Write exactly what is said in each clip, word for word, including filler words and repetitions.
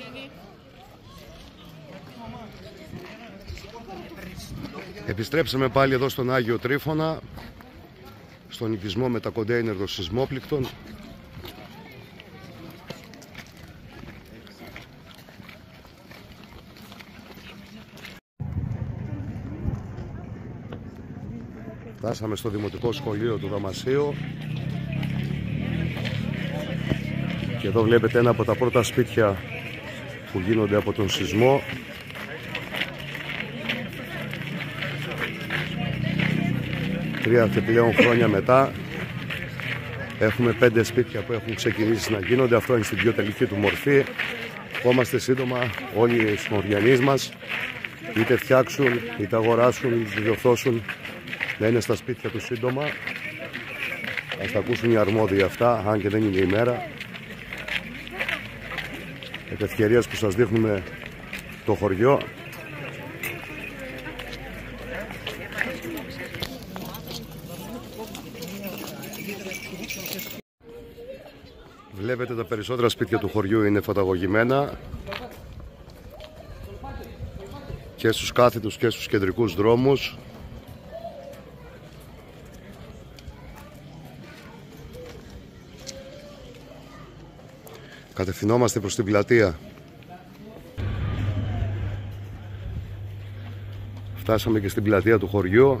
Επιστρέψαμε πάλι εδώ στον Άγιο Τρίφωνα, στον οικισμό με τα κοντέινερ των σεισμόπληκτων. Φτάσαμε στο Δημοτικό Σχολείο του Δαμασίου και εδώ βλέπετε ένα από τα πρώτα σπίτια που γίνονται από τον σεισμό. Τρία και πλέον χρόνια μετά έχουμε πέντε σπίτια που έχουν ξεκινήσει να γίνονται. Αυτό είναι στην πιο τελική του μορφή. Ευχόμαστε σύντομα όλοι οι συμμοριανείς μας είτε φτιάξουν, είτε αγοράσουν, είτε διορθώσουν, να είναι στα σπίτια του σύντομα. Ας τα ακούσουν οι αρμόδιοι αυτά, αν και δεν είναι η μέρα. Επ' ευκαιρίας που σας δείχνουμε το χωριό. Βλέπετε τα περισσότερα σπίτια του χωριού είναι φωταγωγημένα και στους κάθετους και στους κεντρικούς δρόμους. Κατευθυνόμαστε προς την πλατεία. Φτάσαμε και στην πλατεία του χωριού.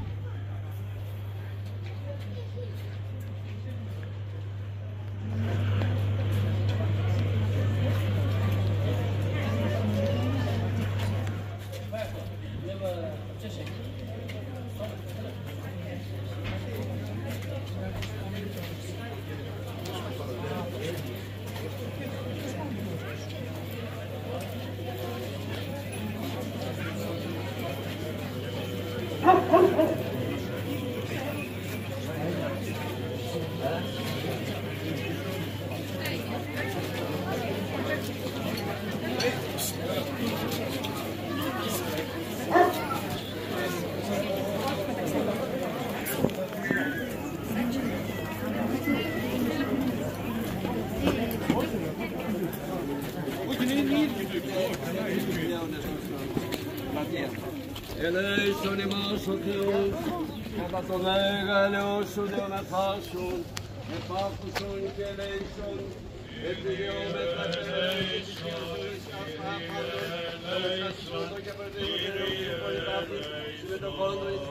Ελέησον ημάς ο Θεός, κατά τον Μέγα ελεώσον δεοναθάσον, επάκουσον και ελέησον, επιδιώμεθα και ελέησον, ασκάπαντων, ελέησον και απερδίγονται και πολυπάτης, συμμετοχόντων εις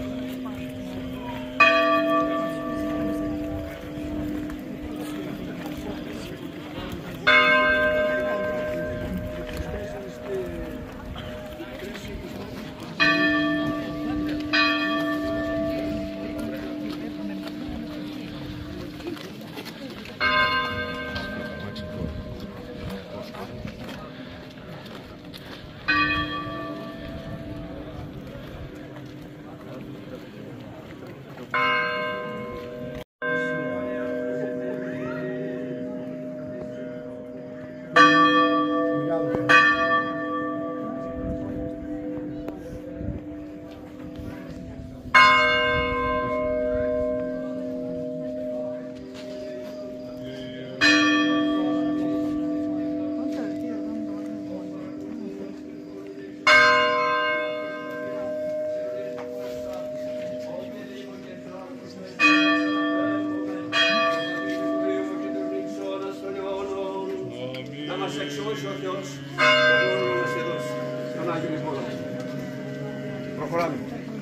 Προχωράμε.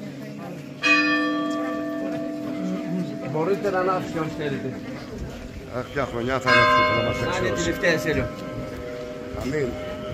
Μπορείτε να ανάψετε αν θέλετε. Αχ, ποια χρονιά θα είναι αυτή που να μας εξώσει. Να είναι τελευταία σέλιο. Αμήν.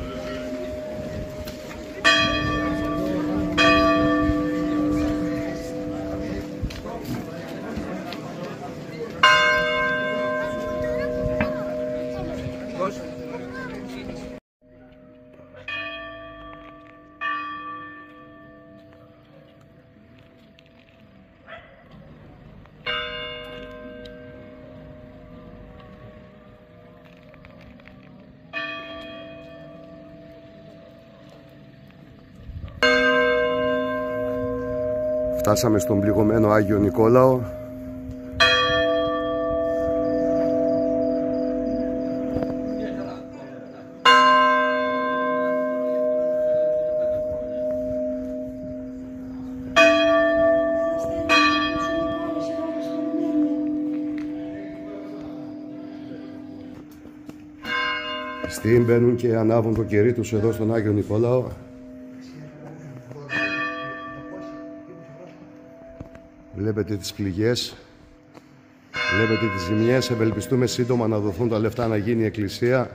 Φτάσαμε στον πληγωμένο Άγιο Νικόλαο. Στην μπαίνουν και ανάβουν το κερί τους εδώ στον Άγιο Νικόλαο. Βλέπετε τις πληγές, βλέπετε τις ζημιές. Ευελπιστούμε σύντομα να δοθούν τα λεφτά να γίνει η εκκλησία.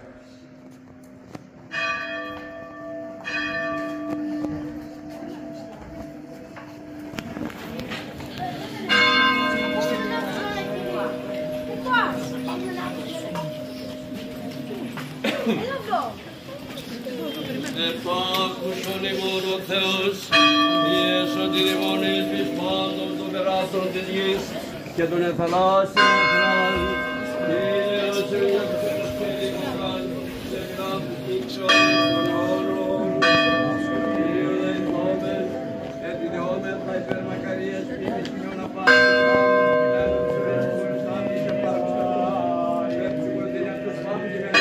Επάκουσον ημών ο Θεός, Ιέσον τη δαιμονής της πάντων των περάτων της γης και των εθαλάσσιων εθνών, Κύριος Ιησούς και δημοκράτης, σε γράφους κύξον των όρων, Κύριο δεηθόμεν, ετιδεόμεθα υπερμακαρίας ποιημης ποιον απάστης πάντων, κοινένων σου εσπορες άμεις επάρξεων, επσούγον την έντος φάμπτημεν.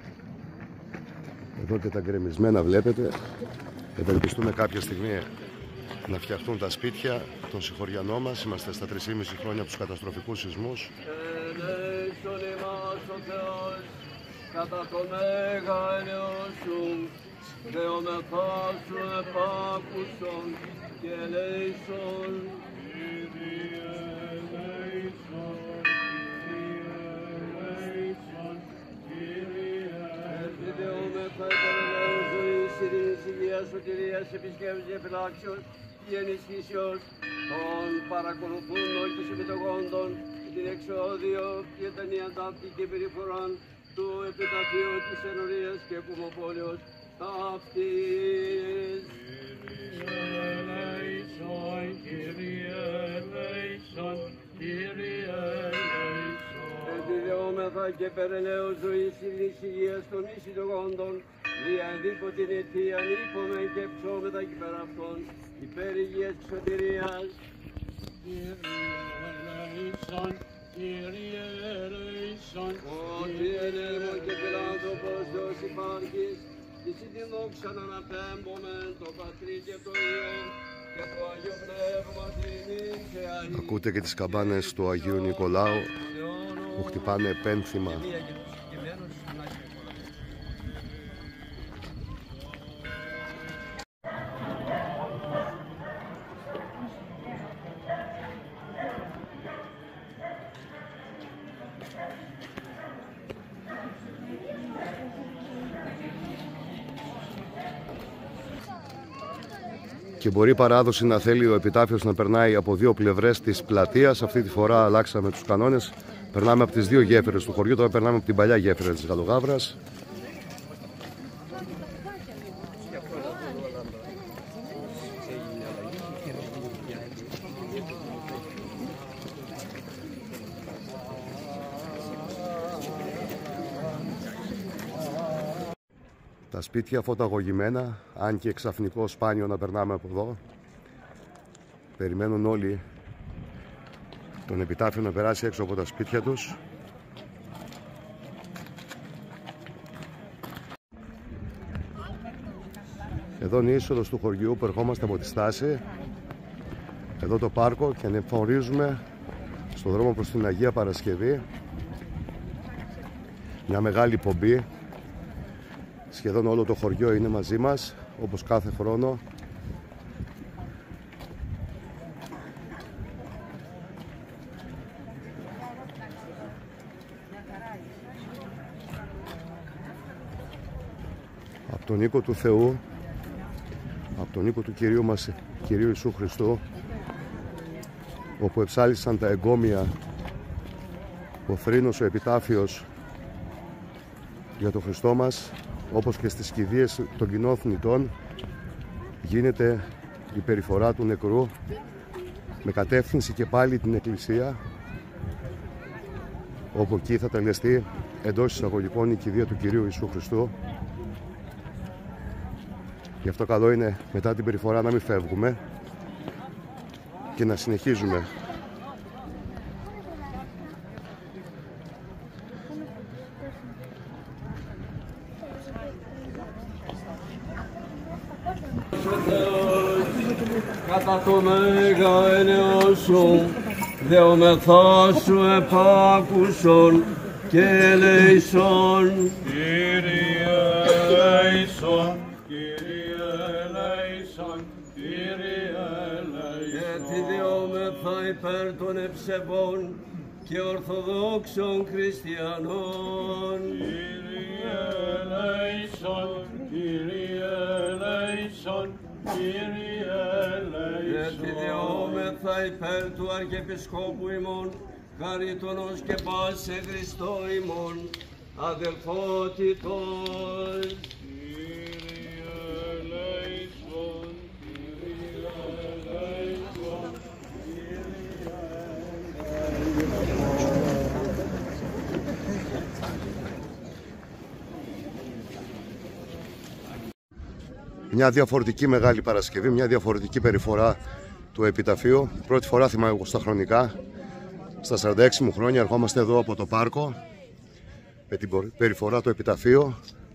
Εδώ και τα γκρεμισμένα βλέπετε. Ευελπιστούμε κάποια στιγμή να φτιαχτούν τα σπίτια των συγχωριανών μας. Είμαστε στα τρία και μισό χρόνια από τους καταστροφικούς σεισμούς. Ελέησον ημάς ο Θεός, κατά το μέγα έλεος σου, δεομεθά σου επάκουσον και ελέησον. Δεόμεθα υπερελαίους ζωής, ειρήνης, υγείας, σωτηρίας, επισκέψης και φυλάξεως και ενισχύσεως των παρακολουθούντων και συμμετοχόντων την εξόδιο και την ιαντάπτικη περιφορά του επιταφείου της ενορίας και κουμοπόλεως αυτής. Ελέησον, Κύριε, ελέησον, Κύριε, ελέησον. Εδιδεόμεθα και περαιλαίως ζωής, ειρήνης, υγείας των ισιδογόντων, δια ενδήποτε αιτίαν ύπομεν και ψώμεθα και πέρα αυτών, υπέρ υγείας και σωτηρίας. Κύριε ελέησον, Κύριε ελέησον, ότι ενέμον και φιλάνθρωπος Θεός υπάρχεις, της την δόξαν αναπέμπομεν το Πατρί και το Υιό και το Άγιο Πνεύμα Τρινήν και Αγίου. Ακούτε και τις καμπάνες του Αγίου Νικολάου που χτυπάνε πένθυμα. Και μπορεί η παράδοση να θέλει ο επιτάφιος να περνάει από δύο πλευρές της πλατείας. Αυτή τη φορά αλλάξαμε τους κανόνες. Περνάμε από τις δύο γέφυρες του χωριού, τώρα περνάμε από την παλιά γέφυρα της Γαλογάβρας. Τα σπίτια φωταγωγημένα, αν και ξαφνικό σπάνιο να περνάμε από εδώ. Περιμένουν όλοι τον επιτάφιο να περάσει έξω από τα σπίτια τους. Εδώ είναι η είσοδος του χωριού που ερχόμαστε από τη στάση. Εδώ το πάρκο και ανεφορίζουμε στον δρόμο προς την Αγία Παρασκευή. Μια μεγάλη πομπή. Σχεδόν όλο το χωριό είναι μαζί μας, όπως κάθε χρόνο. Από τον οίκο του Θεού, από τον οίκο του Κυρίου μας, Κυρίου Ιησού Χριστού, όπου εψάλισαν τα εγκόμια, ο θρήνος, ο επιτάφιος για τον Χριστό μας, όπως και στις κηδείες των κοινόθνητων, γίνεται η περιφορά του νεκρού με κατεύθυνση και πάλι την Εκκλησία, όπου εκεί θα τελεστεί εντός εισαγωγικών η κηδεία του Κυρίου Ιησού Χριστού. Γι' αυτό καλό είναι μετά την περιφορά να μην φεύγουμε και να συνεχίζουμε. Κατά το μέγα έλεος σου, δεομεθά σου επάκουσον και ελέησον. Κύριε υπέρ των ευσεβών και ορθοδόξων χριστιανών. Κύριε ελέησον, Κύριε ελέησον, Κύριε ελέησον. Επιδιώμεθα υπέρ του Αρχιεπισκόπου ημών, χαρίτωνος και πάσε Χριστό ημών, αδελφότητος. Κύριε ελέησον, Κύριε ελέησον, Κύριε ελέησον. Μια διαφορετική Μεγάλη Παρασκευή, μια διαφορετική περιφορά του επιταφείου. Πρώτη φορά θυμάμαι εγώ στα χρονικά. Στα σαράντα έξι μου χρόνια ερχόμαστε εδώ από το πάρκο με την περιφορά του επιταφείου.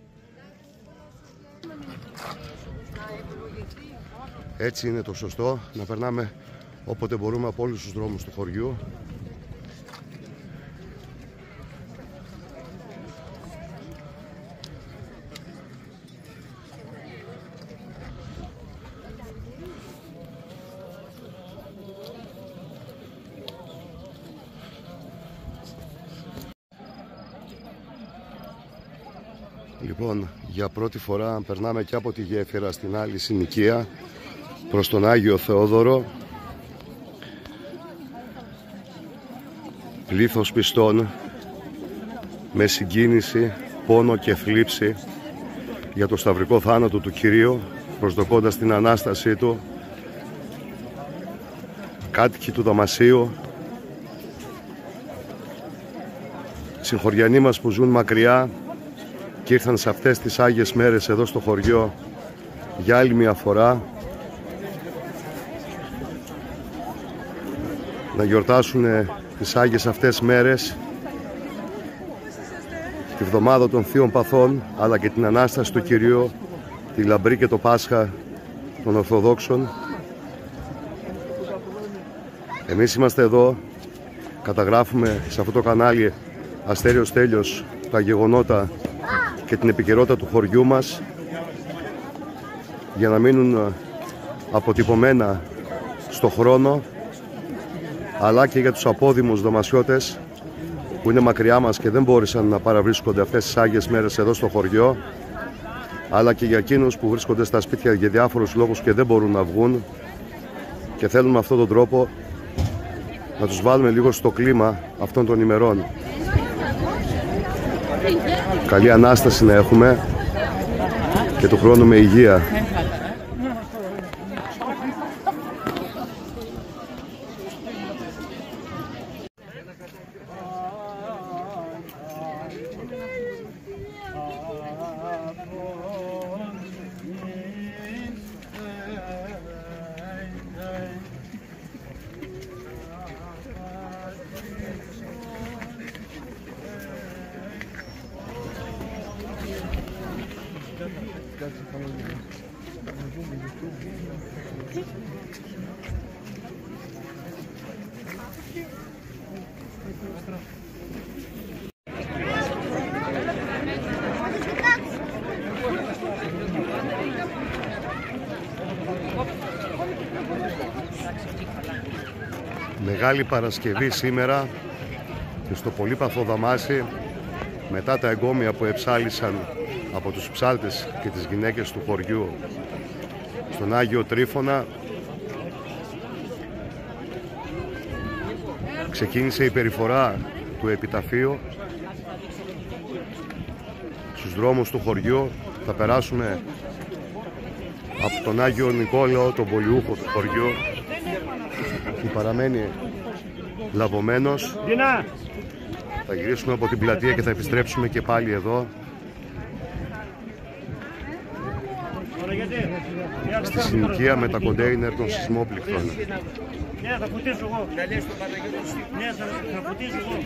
Έτσι είναι το σωστό, να περνάμε όποτε μπορούμε από όλους τους δρόμους του χωριού. Λοιπόν, για πρώτη φορά περνάμε και από τη γέφυρα στην άλλη συνοικία προς τον Άγιο Θεόδωρο. Πλήθος πιστών με συγκίνηση, πόνο και θλίψη για το σταυρικό θάνατο του Κυρίου, προσδοκώντας την Ανάστασή Του. Κάτοικοι του Δαμασίου, συγχωριανοί μας που ζουν μακριά και ήρθαν σε αυτές τις Άγιες μέρες εδώ στο χωριό για άλλη μια φορά να γιορτάσουν τις Άγιες αυτές μέρες, τη βδομάδα των Θείων Παθών, αλλά και την Ανάσταση του Κυρίου, τη Λαμπρή και το Πάσχα των Ορθοδόξων. Εμείς είμαστε εδώ, καταγράφουμε σε αυτό το κανάλι Αστέριος Τέλειος τα γεγονότα και την επικαιρότητα του χωριού μας, για να μείνουν αποτυπωμένα στο χρόνο, αλλά και για τους απόδημους δομασιώτες που είναι μακριά μας και δεν μπόρεσαν να παραβρίσκονται αυτές τις Άγιες μέρες εδώ στο χωριό, αλλά και για εκείνους που βρίσκονται στα σπίτια για διάφορους λόγους και δεν μπορούν να βγουν, και θέλουν με αυτόν τον τρόπο να τους βάλουμε λίγο στο κλίμα αυτών των ημερών. Καλή Ανάσταση να έχουμε και του χρόνου με υγεία. Μεγάλη Παρασκευή σήμερα και στο πολύπαθο Δαμάσι, μετά τα εγκόμια που εψάλισαν από τους ψάλτες και τις γυναίκες του χωριού στον Άγιο Τρίφωνα, ξεκίνησε η περιφορά του επιταφείου. Στους δρόμους του χωριού θα περάσουμε από τον Άγιο Νικόλαο, τον πολιούχο του χωριού, που παραμένει λαβωμένος. Θα γυρίσουμε από την πλατεία και θα επιστρέψουμε και πάλι εδώ, στη συνοικία με τα κοντέινερ των σεισμόπληκτων. Ναι, θα φωτίσω εγώ. Ναι, θα φωτίσω εγώ.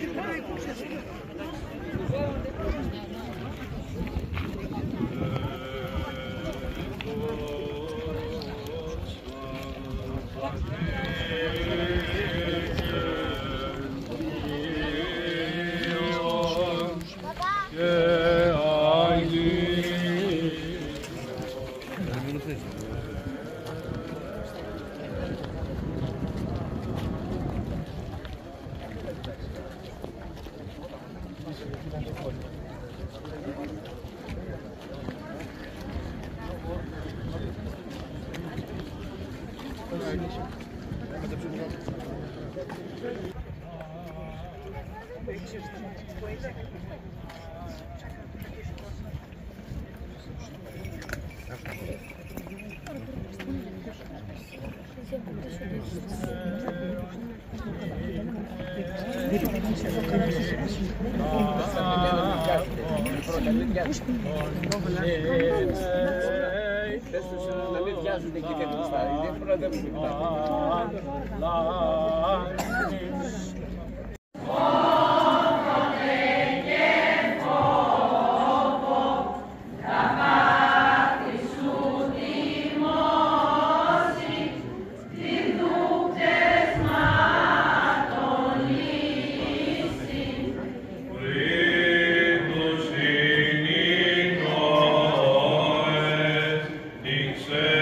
Πες τους να μην βιάζονται και δεν κουστάρει, δεν προδεύουν.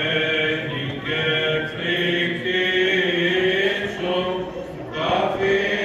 Coffee.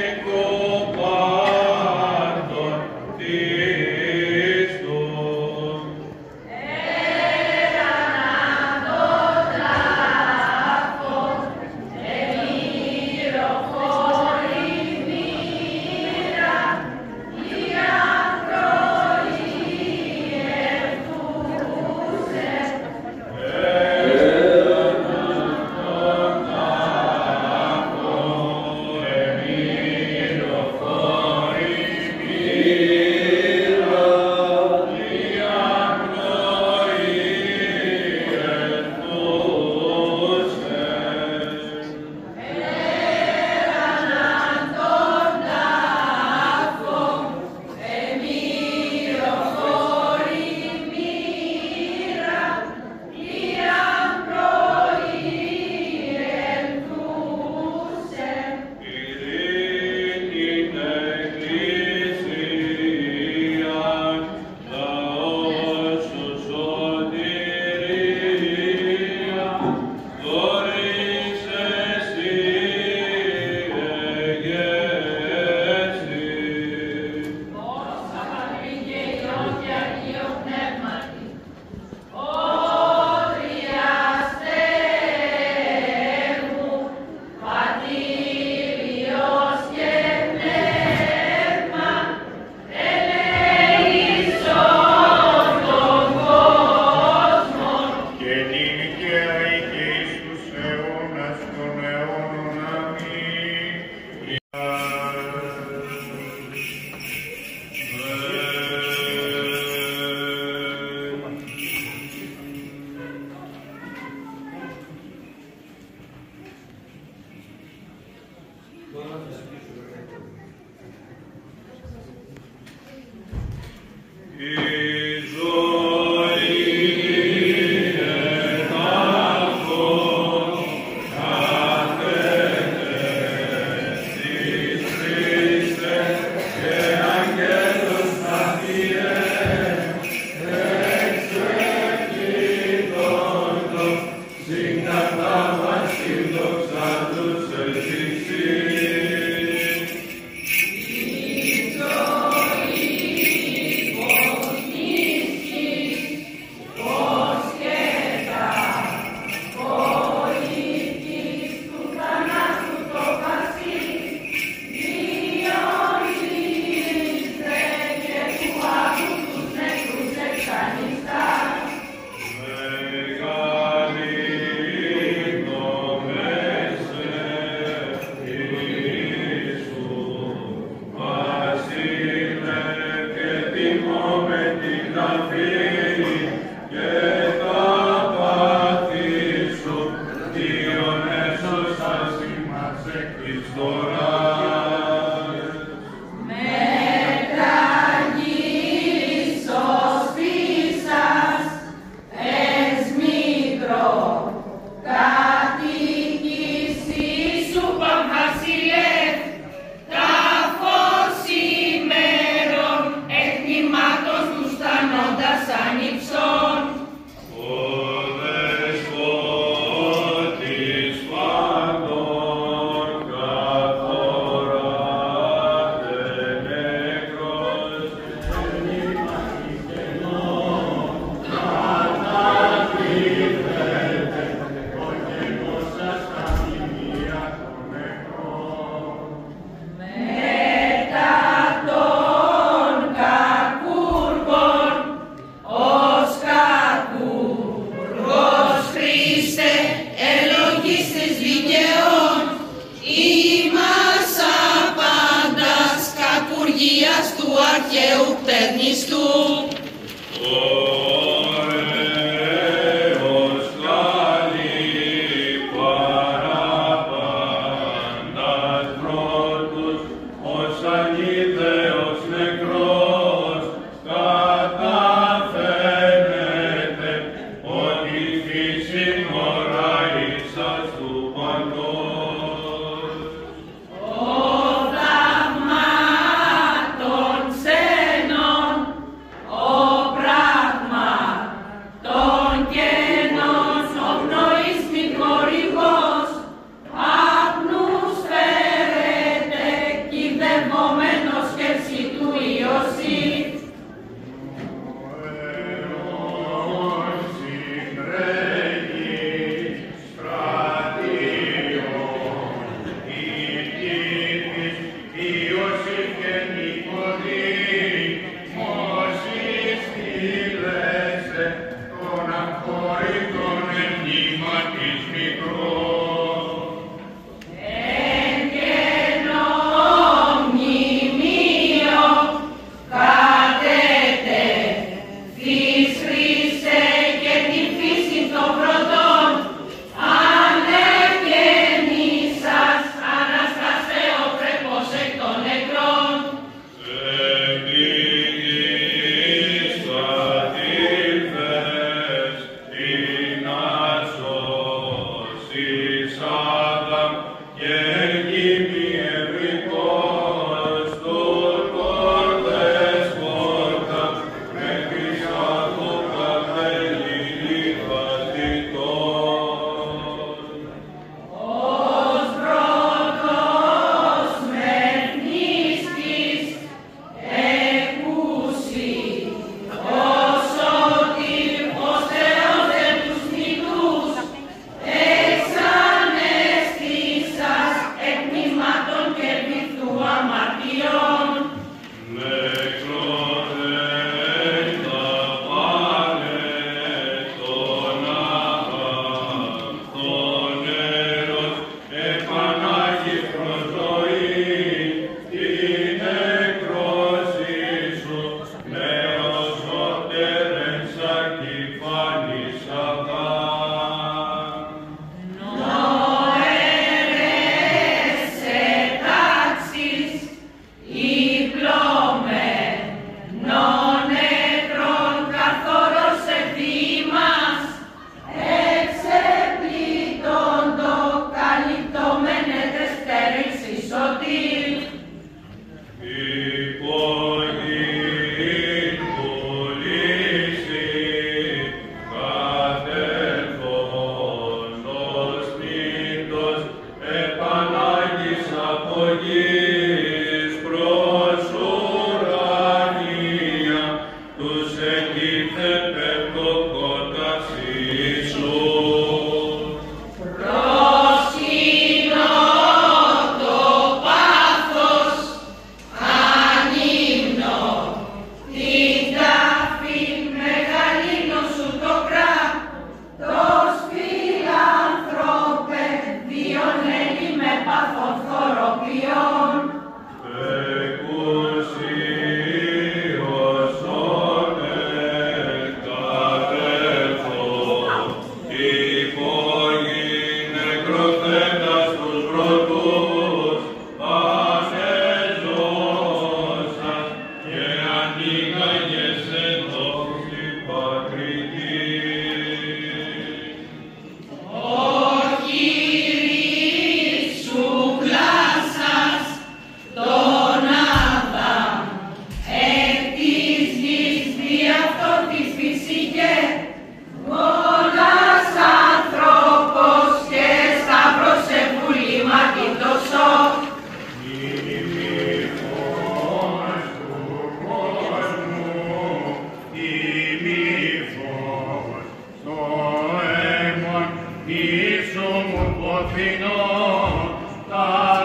στο αίμα ίσο μου ποθηνό, τα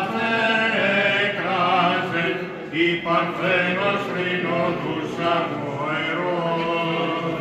έκραζε η Παρθένος θρηνόδους αγωερών.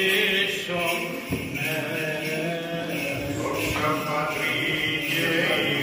Patrie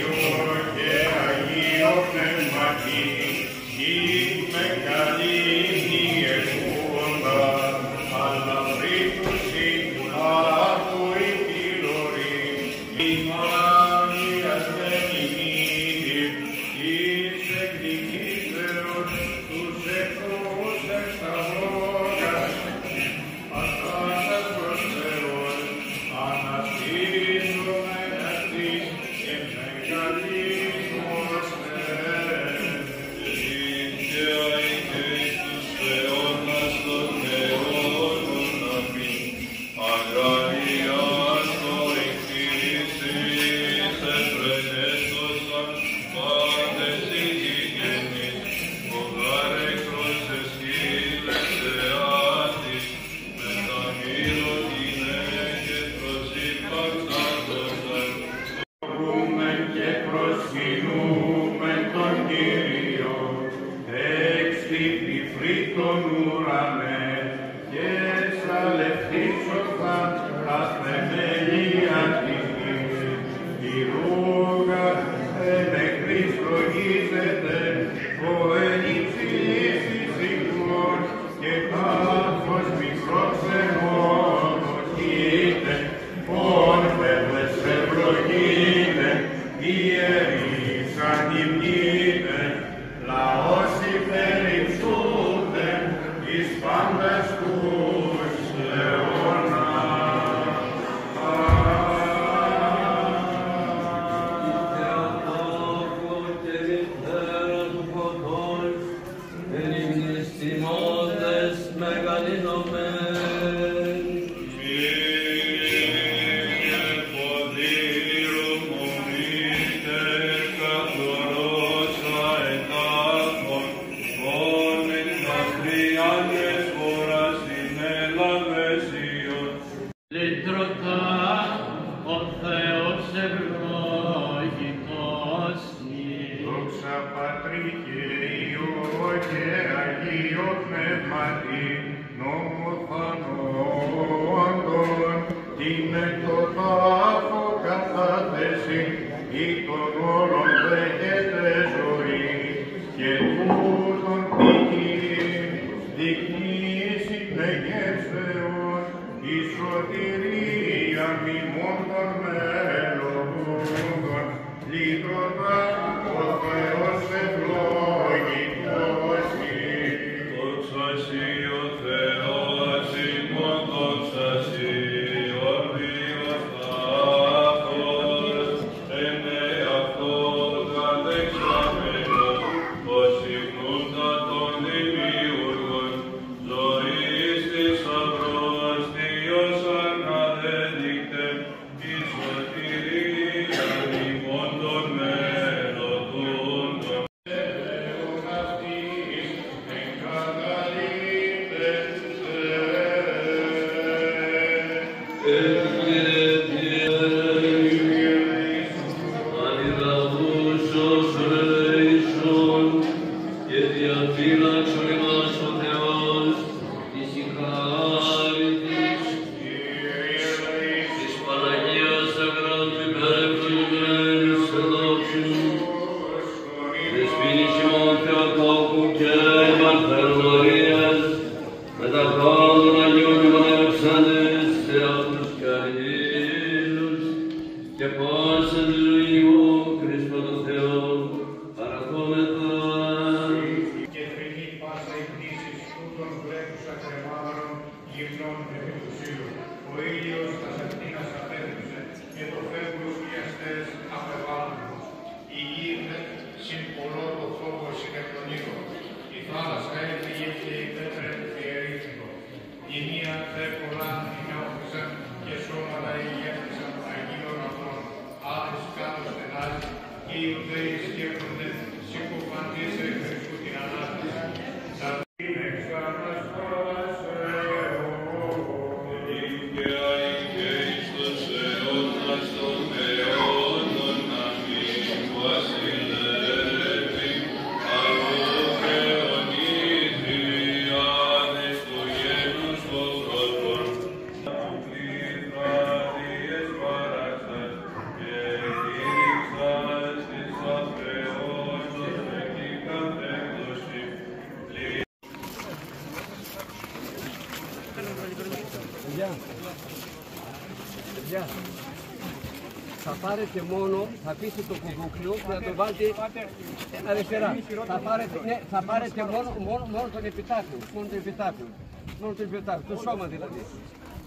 Θα πάρετε μόνο, θα πείτε το κουβούκλιο και θα το βάλετε αριστερά. Θα πάρετε, ναι, θα πάρετε μόνο, μόνο, μόνο τον επιτάφιο, μόνο τον επιτάφιο, μόνο τον επιτάφιο, το σώμα δηλαδή.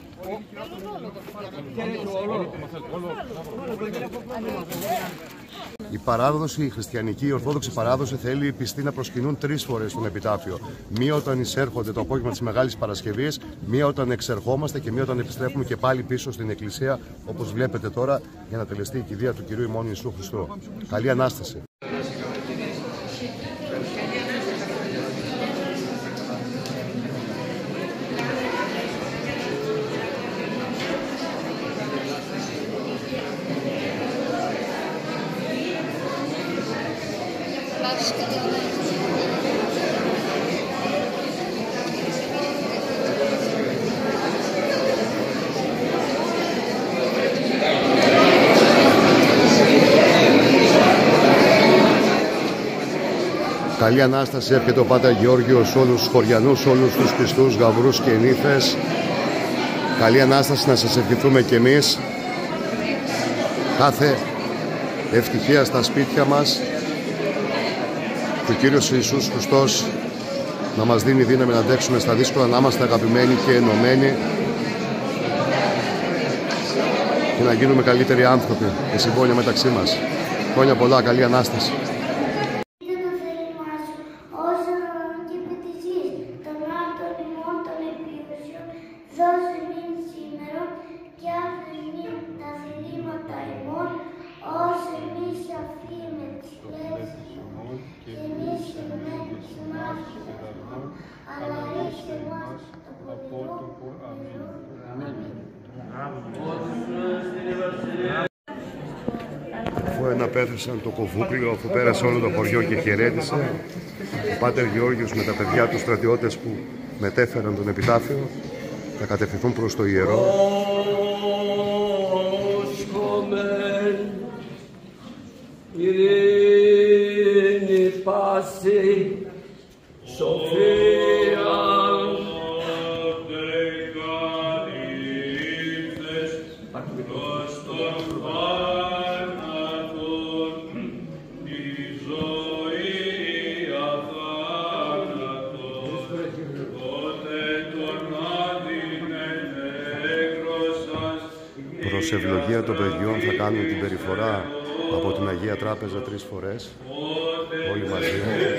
Θέλετε όλο. Η παράδοση, η χριστιανική, η ορθόδοξη παράδοση θέλει οι πιστοί να προσκυνούν τρεις φορές στον επιτάφιο. Μία όταν εισέρχονται το απόγευμα της Μεγάλης Παρασκευής, μία όταν εξερχόμαστε και μία όταν επιστρέφουμε και πάλι πίσω στην Εκκλησία, όπως βλέπετε τώρα, για να τελεστεί η κηδεία του Κυρίου ημών Ιησού Χριστού. Καλή Ανάσταση! Καλή Ανάσταση εύχεται ο Πάτερ Γεώργιος σε όλους τους χωριανούς, όλους τους πιστούς, γαυρούς και νύφες. Καλή Ανάσταση να σας ευχηθούμε κι εμείς. Κάθε ευτυχία στα σπίτια μας. Και ο Κύριος Ιησούς Χριστός να μας δίνει δύναμη να αντέξουμε στα δύσκολα, να είμαστε αγαπημένοι και ενωμένοι και να γίνουμε καλύτεροι άνθρωποι και συμπόνια μεταξύ μας. Χρόνια πολλά, καλή Ανάσταση. Αφού εναπέθησαν το κοβούκλιο, αφού πέρασε όλο το χωριό και χαιρέτησε, ο Πάτερ Γεώργιος με τα παιδιά του στρατιώτες που μετέφεραν τον επιτάφιο θα κατευθυνθούν προς το ιερό. Ειρήνη πάση, σοφία. Προς ευλογία των παιδιών θα κάνουν την περιφορά από την Αγία Τράπεζα τρεις φορές, όλοι μαζί.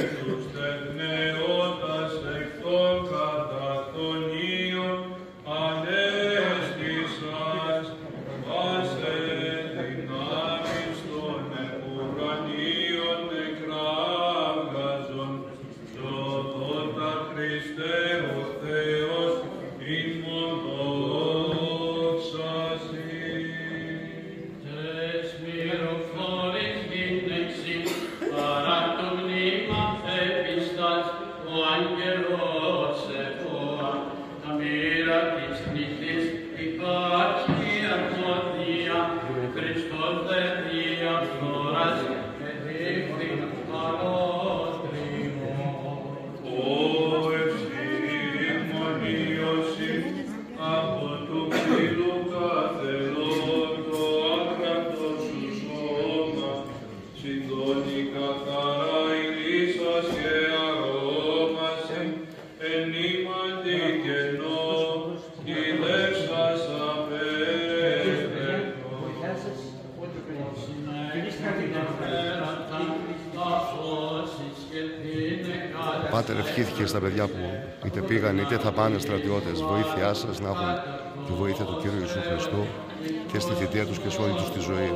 Πάτερ, ευχήθηκε στα παιδιά που είτε πήγαν είτε θα πάνε στρατιώτες, βοήθειά σας, να έχουν τη βοήθεια του Κύριου Ιησού Χριστού και στη θητεία τους και σε όλη τους τη ζωή.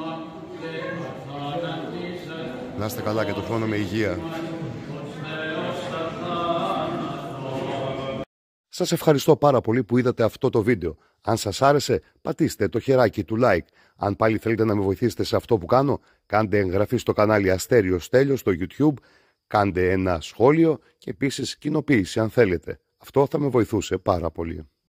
Να είστε καλά και το χρόνο με υγεία. Σας ευχαριστώ πάρα πολύ που είδατε αυτό το βίντεο. Αν σας άρεσε, πατήστε το χεράκι του like. Αν πάλι θέλετε να με βοηθήσετε σε αυτό που κάνω, κάντε εγγραφή στο κανάλι Αστέριος Στέλιος στο YouTube, κάντε ένα σχόλιο και επίσης κοινοποίηση αν θέλετε. Αυτό θα με βοηθούσε πάρα πολύ.